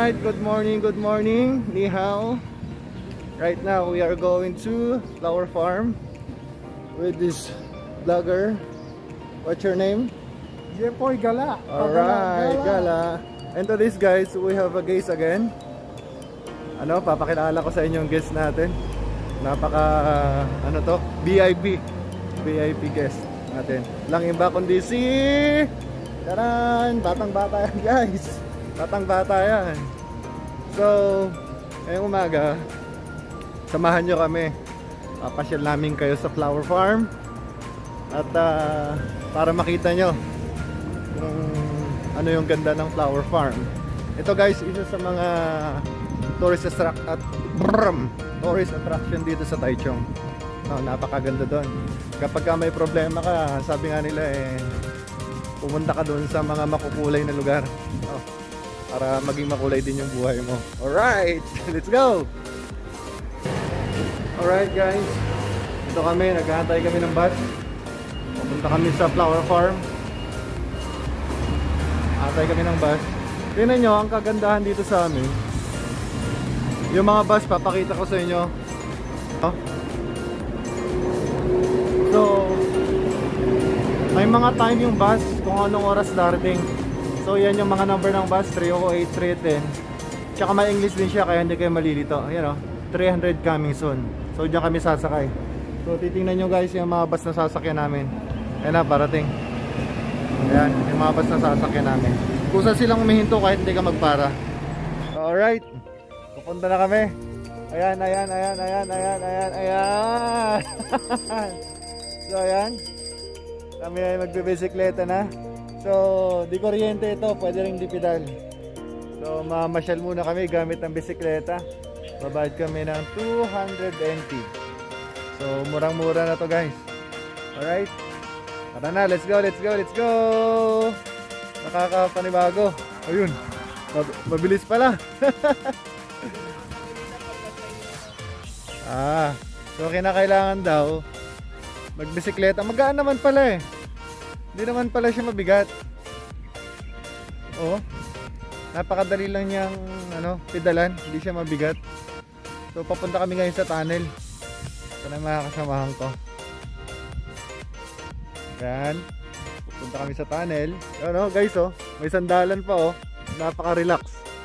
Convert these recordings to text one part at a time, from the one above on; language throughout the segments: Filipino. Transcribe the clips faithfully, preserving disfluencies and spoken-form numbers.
Alright, good morning, good morning, ni hao. Right now we are going to Flower Farm with this vlogger. What's your name? Jepoy Gala. Alright, Gala. And to this guys, we have a guest again. Ano, papakilala ko sa inyo yung guest natin. Napaka, uh, ano to, V I P. V I P guest natin. Lang iba kundi si... Taran! Batang bata yan guys. Batang bata yan. So, ngayong umaga, samahan nyo kami. Papasyal namin kayo sa Flower Farm. At uh, para makita nyo kung ano yung ganda ng Flower Farm. Ito guys, isa sa mga tourist attract at brum, tourist attraction dito sa Taichung. No, napakaganda doon. Kapag ka may problema ka, sabi nga nila eh, pumunta ka doon sa mga makukulay na lugar. No, para maging makulay din yung buhay mo. Alright, let's go! Alright guys, ito kami, naghahantay kami ng bus. Pupunta kami sa Flower Farm. Hantay kami ng bus. Tingnan nyo, ang kagandahan dito sa amin. Yung mga bus, papakita ko sa inyo. Oh. So, may mga time yung bus kung anong oras darating. So yan yung mga number ng bus, three oh eight, three ten. Tsaka may English din siya kaya hindi kayo malilito. Ayan o, three hundred coming soon. So dyan kami sasakay. So titingnan nyo guys yung mga bus na sasakyan namin. Ayan na, parating. Ayan, yung mga bus na sasakyan namin. Kung saan silang umihinto kahit hindi ka magpara. Alright, pupunta na kami. Ayan, ayan, ayan, ayan, ayan, ayan, ayan. So ayan, kami ay magbibisikleta na. So, di kuryente ito, pwede rin di pedal. So, mamasyal muna kami gamit ng bisikleta. Babayad kami ng two hundred N T. So, murang-mura na to guys. Alright? Tara na, let's go, let's go, let's go! Nakakapanibago. Ayun, mabilis pala. Ah, so kinakailangan daw magbisikleta. Magaan naman pala eh. Hindi naman pala siya mabigat. Oh, napakadali lang niyang ano, pedalan. Hindi siya mabigat. So papunta kami ngayon sa tunnel. Ito na mga kasamahan ko. Yan. Papunta kami sa tunnel. Ano guys oh, may sandalan pa oh. Napaka-relax.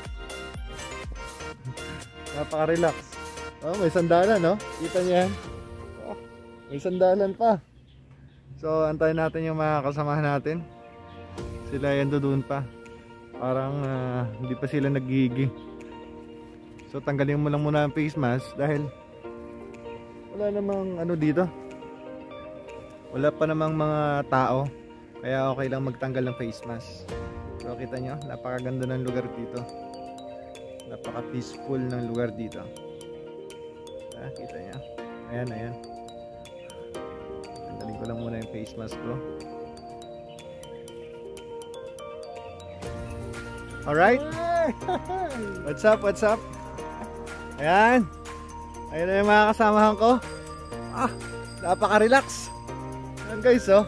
Napaka-relax. Oh, may sandalan no. Kita niyo yan. Oh, may sandalan pa. So, antayin natin yung mga kasamahan natin. Sila yan doon pa. Parang uh, hindi pa sila nagigigi. So, tanggalin mo lang muna ang face mask dahil wala namang ano dito. Wala pa namang mga tao. Kaya okay lang magtanggal ng face mask. So, kita nyo, napakaganda ng lugar dito. Napaka-peaceful ng lugar dito. Ah, kita nyo. Ayan, ayan. Tanggalin ko lang muna yung face mask bro. Alright. What's up, what's up? Ayan. Ayan na yung mga kasamahan ko. Ah, napaka-relax. Ayan guys oh.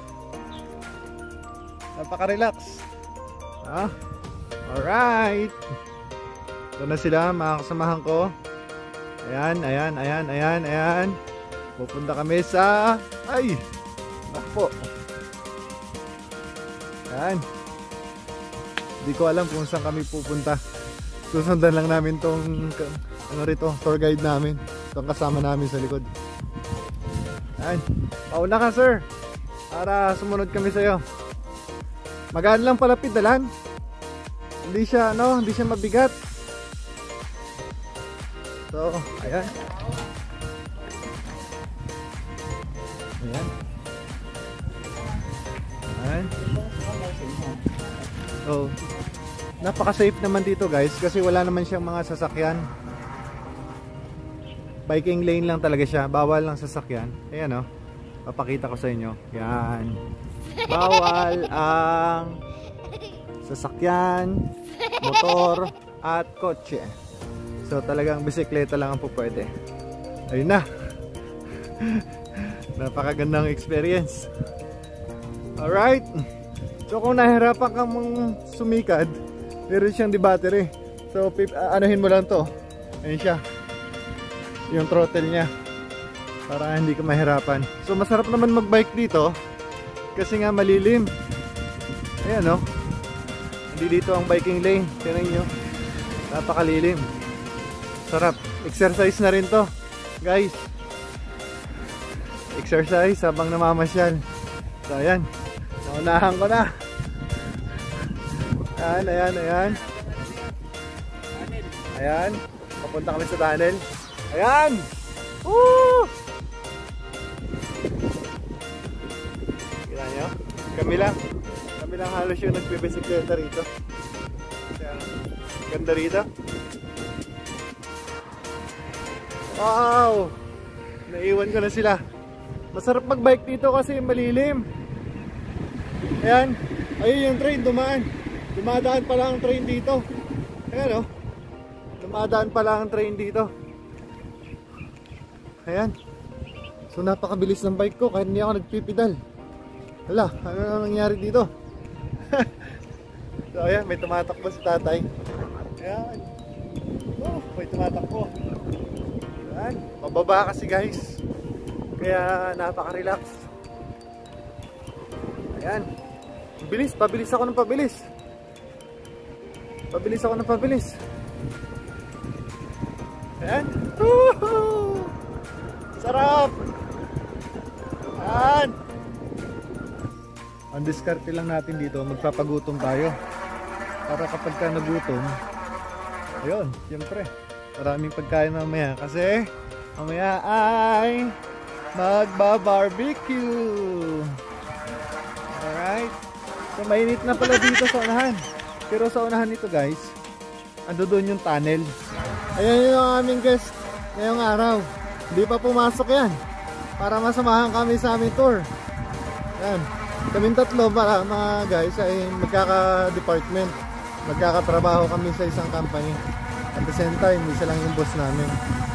Napaka-relax. Ah, alright. Ito na sila mga kasamahan ko. Ayan, ayan, ayan, ayan, ayan. Pupunta kami sa... Ay! Nakpo. Ayan. Hindi ko alam kung saan kami pupunta. Susundan lang namin tong ano rito, tour guide namin. Itong kasama namin sa likod. Ayan. Pauna ka sir. Para sumunod kami sa'yo. Magaan lang pala pedalan. Hindi siya, ano, hindi siya mabigat. So, ayan. Ayan. Ayan. So, napaka-safe naman dito guys kasi wala naman siyang mga sasakyan. Biking lane lang talaga siya. Bawal lang sasakyan. Ayan oh. Papakita ko sa inyo. Yan. Bawal ang sasakyan, motor, at kotse. So talagang bisikleta lang ang po pwede. Ayun na. Napakagandang experience. Alright. So kung nahirapan kang sumikad, meron siyang di battery. So, pip, uh, anuhin mo lang to. Ayun siya. Yung throttle niya. Para hindi ka mahirapan. So, masarap naman magbike dito. Kasi nga malilim. Ayan, no? Hindi dito ang biking lane. Tingnan nyo. Napakalilim. Sarap. Exercise na rin to, guys. Exercise habang namamasyal. So, ayan. Naunahan ko na. Ayan, ayan, ayan. Ayan. Papunta kami sa tunnel. Ayan! Woo! Kita nyo? Kami lang. Kami lang halos yung nagpipisikleta rito. Ganda rito. Wow! Naiwan ko na sila. Masarap magbike dito kasi malilim. Ayan. Ayun yung train dumaan. Dumadaan pala ang train dito. Ayan, oh. Dumadaan pala ang train dito. Ayan. So napakabilis ng bike ko kahit hindi ako nagpipidal. Hala, ano na nangyari dito? So ayan, may tumatakbo si tatay. Ayan. Oh, may tumatakbo. Ayan. Mababa kasi guys. Kaya napaka-relax. Ayan. Bilis, pabilis ako ng pabilis. Pabilis ako ng pabilis. Ayan. Woohoo! Sarap! Ayan. Ang diskarte lang natin dito, magpapagutom tayo. Para kapag ka nagutom, ayun, siyempre, maraming pagkain mamaya. Kasi, mamaya ay magba-barbecue. Alright. So, mainit na pala dito sa unahan. Pero sa unahan nito guys, ando doon yung tunnel. Ayan yung aming guest ngayong araw. Hindi pa pumasok yan. Para masamahan kami sa aming tour. Ayan. Kaming tatlo para mga guys ay magkaka-department. Magkakatrabaho kami sa isang company. At the same time, isa lang yung boss namin.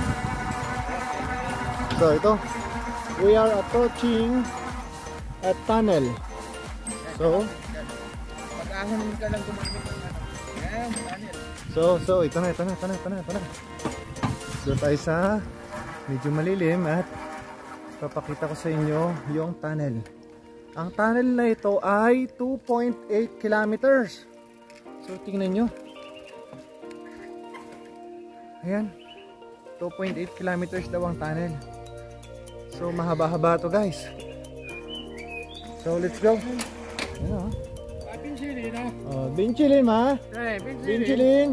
So ito, we are approaching a tunnel. So, Pag-ahon ka lang gumamit ng ano. Ayan, tunnel. So, so ito na, ito na, ito na, ito na, ito na. So tayo sa medyo malilim at papakita ko sa inyo yung tunnel. Ang tunnel na ito ay two point eight kilometers. So tingnan nyo. Ayan, two point eight kilometers daw ang tunnel. So mahaba-haba to guys. So let's go. Ayan o. Pinchilin, no? Oh, binchilin ma. Eh, Binchilin.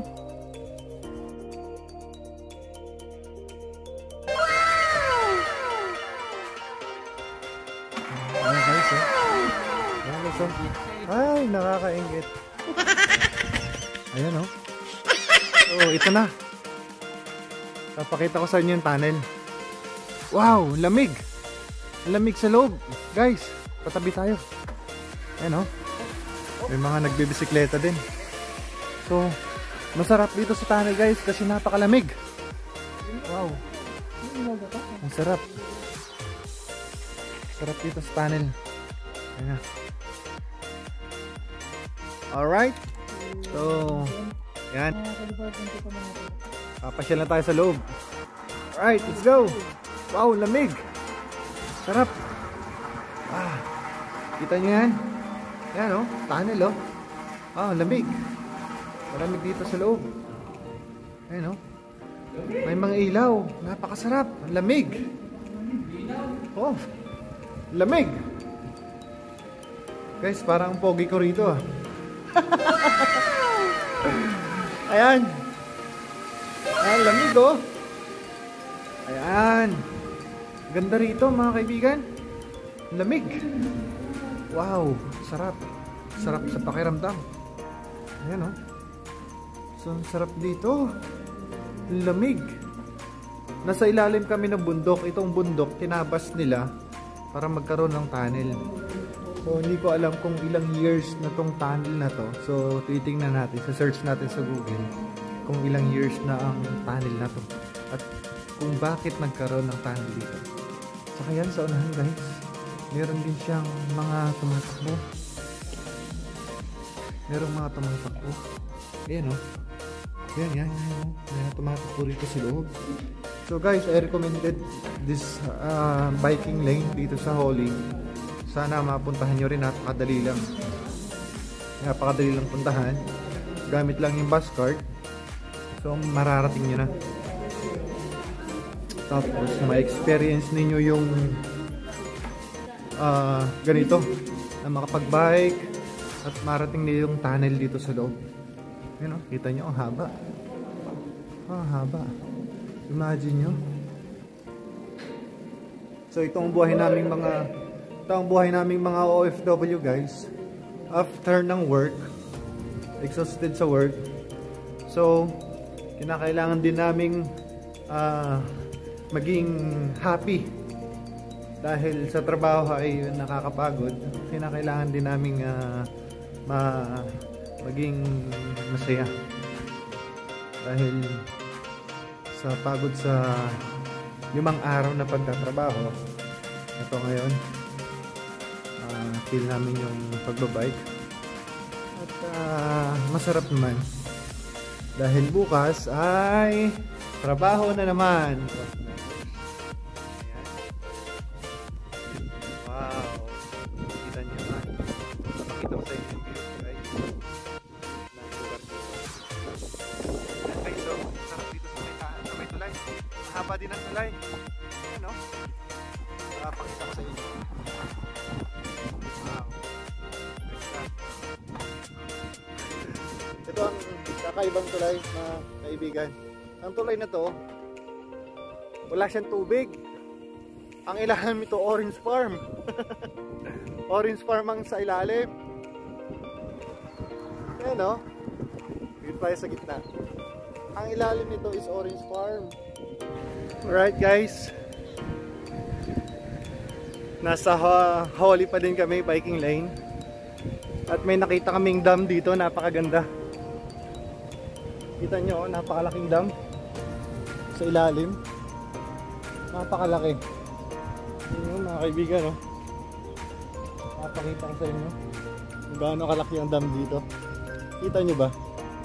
Ayan guys eh. Ayan guys oh. Ay, nakakaingit. Ayan oh. So ito na. Papakita ko sa inyo yung tunnel. Wow, lamig. Lamig sa loob. Guys, patabi tayo. Ayan oh. May mga nagbibisikleta din. So, masarap dito sa tunnel guys kasi napakalamig. Wow. Ang sarap. Sarap dito sa tunnel. Ayan. Alright. So, yan. Papasyal na tayo sa loob. Alright, let's go. Wow, lamig. Sarap. Ah, kita nyo yan? Yan o, oh, tunnel o. Oh. Ah, lamig. Malamig dito sa loob. Ayan o. Oh. May mga ilaw. Napakasarap. Lamig. Oh, lamig. Guys, parang pogi ko rito ah. Ayan. Ayan, lamig oh. Ayan. Ganda rito mga kaibigan. Lamig. Wow, sarap. Sarap sa pakiramdam. Ayan oh. So, sarap dito. Lamig. Nasa ilalim kami ng bundok. Itong bundok, tinabas nila para magkaroon ng tunnel. So, hindi ko alam kung ilang years na tong tunnel na to. So, titingnan natin, sa search natin sa Google kung ilang years na ang tunnel na to. At kung bakit nagkaroon ng tunnel dito. Saka yan, sa unahan guys, meron din siyang mga tumatakbo. Merong mga tumatakbo. Ayan o. Oh. Yan, yan, yan. May tumatakbo rito sa loob. So guys, I recommended this uh, biking lane dito sa Holly. Sana mapuntahan nyo rin, napakadali lang. Napakadali lang puntahan. Gamit lang yung bus card. So mararating nyo na. Tapos ma-experience ninyo yung uh, ganito na makapag-bike at marating nyo yung tunnel dito sa loob. Yun o, kita nyo ang haba. Ah, haba. Imagine nyo. So itong buhay naming mga itong buhay naming mga O F W guys, after ng work, exhausted sa work, so kinakailangan din naming uh, maging happy dahil sa trabaho ay nakakapagod. Kinakailangan din naming uh, ma maging masaya dahil sa pagod sa limang araw na pagtatrabaho. Ito ngayon, uh, feel namin yung pagbabike at uh, masarap naman dahil bukas ay trabaho na naman. Wow, kita nyo naman. Pakita ko sa inyo yung view guys. Guys, so, sarap dito sa may, sa may tulay. Mahaba din ang tulay. Ayan o. Uh, pakita ko sa inyo. Wow. Ito ang kakaibang tulay na kaibigan. Ang tulay na to, wala siyang tubig. Ang ilalim nito, orange farm. Orange farm ang sa ilalim. Ayan o. Dito tayo sa gitna. Ang ilalim nito is orange farm. Alright guys, nasa uh, Holly pa din kami, biking lane. At may nakita kaming dam dito, napakaganda. Kita nyo, napakalaking dam sa ilalim. Napakalaki. Yun yun mga kaibigan, no? Napakita ko sa inyo kung gaano kalaki ang dam dito. Kita nyo ba?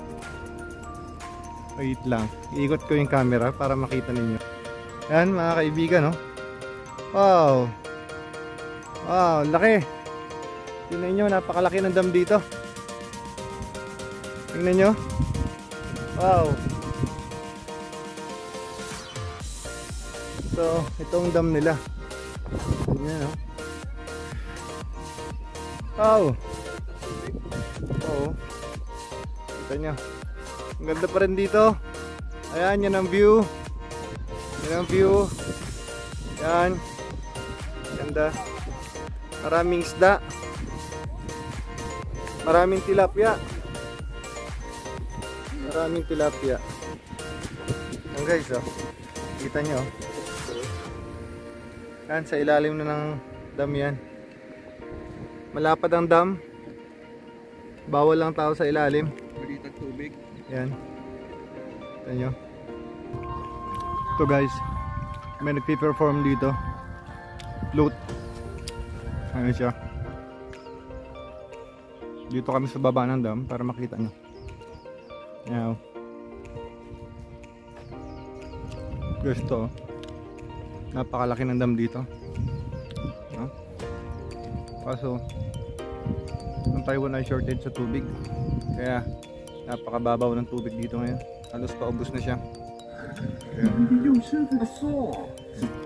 Wait lang, iikot ko yung camera para makita ninyo. Ayan mga kaibigan, no? Wow! Wow, laki! Tingnan nyo, napakalaki ng dam dito. Tingnan nyo. Wow! So, itong dam nila. Tingnan, no? Wow! Oo. Kita nyo. Ang ganda pa rin dito. Ayan, yan ang view. Yan ang view. Yan. Ganda. Maraming isda. Maraming tilapia. Maraming tilapia. Yan guys, oh. Kita nyo. Yan, sa ilalim na ng dam yan. Malapad ang dam. Bawal lang tao sa ilalim. Maliit tubig. Yan. Kita nyo. Ito guys, may nagpiperform dito. Float. Ano siya? Dito kami sa baba ng dam para makita nyo. Yan. Guys, to. Napakalaki ng dam dito. No? Kaso ang Taiwan ay shortage sa tubig. Kaya napakababaw ng tubig dito ngayon. Halos paubos na siya. Kaya,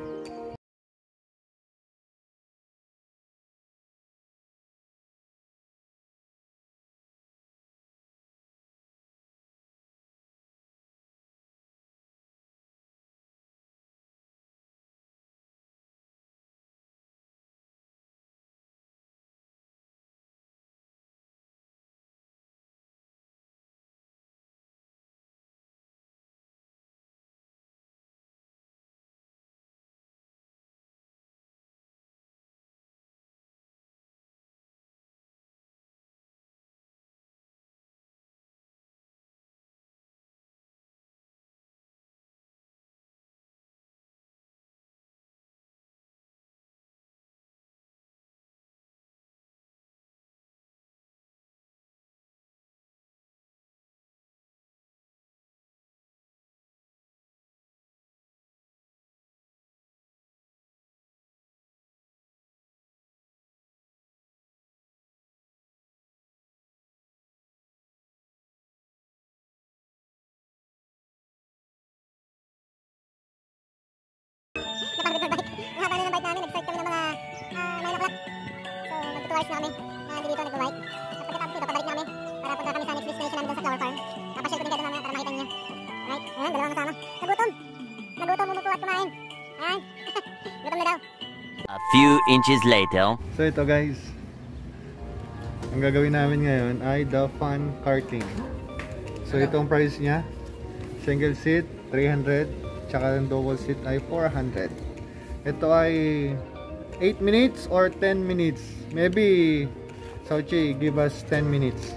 cars namin na nandito nag-ride. At pagkatapos dito, pabalik namin para punta kami sa next destination namin doon sa flower farm. Papashare ko din kayo doon mamaya para makita niyo. Alright, ayan, dalawang kasama. Nagutom! Nagutom, umupo at kumain. Ayan, gutom na daw. A few inches later. So ito guys, ang gagawin namin ngayon ay the fun karting. So itong price niya, single seat three hundred, tsaka yung double seat ay four hundred. Ito ay eight minutes or ten minutes. Maybe Sauchi give us ten minutes.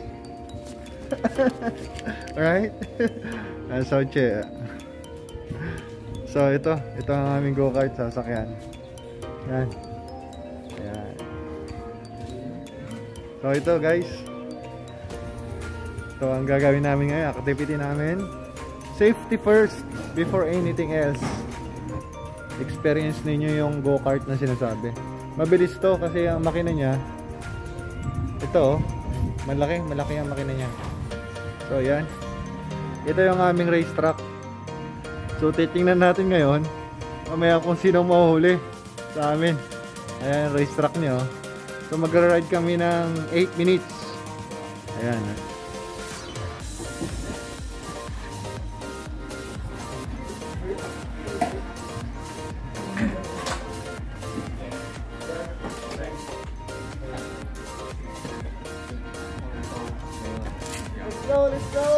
Alright? uh, Sauchi. So ito, ito ang aming go-kart sasakyan. Yan. Yan. So ito guys, ito ang gagawin namin ngayon, activity namin. Safety first before anything else. Experience ninyo yung go-kart na sinasabi. Mabilis to kasi ang makina niya, ito, malaki, malaki ang makina niya. So yan. Ito yung aming racetrack. So titingnan natin ngayon, mamaya kung sino mahuhuli sa amin. Ayan, racetrack niya. So magra-ride kami ng eight minutes. Ayan. Let's go, let's go.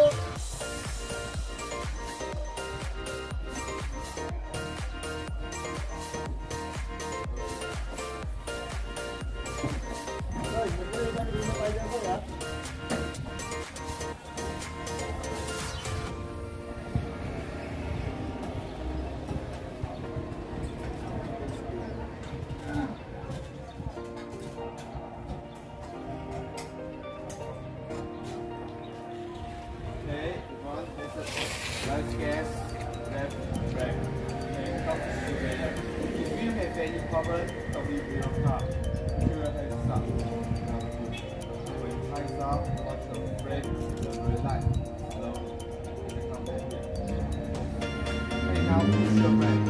Large gas, left, right. And come together. If you have any problem, stop with your car. Sure and stop. When time stop, watch the brake, the red light. Slow. Come back here. Okay, now push your brake.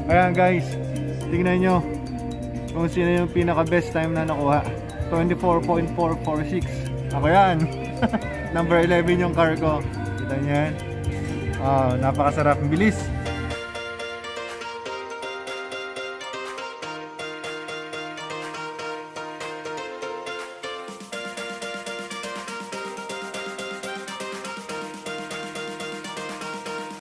Ayan guys, tingnan nyo kung sino yung pinaka best time na nakuha. Twenty-four point four four six. Ako yan. Number eleven yung car ko. Kita nyo yan. Oh, napakasarap, bilis.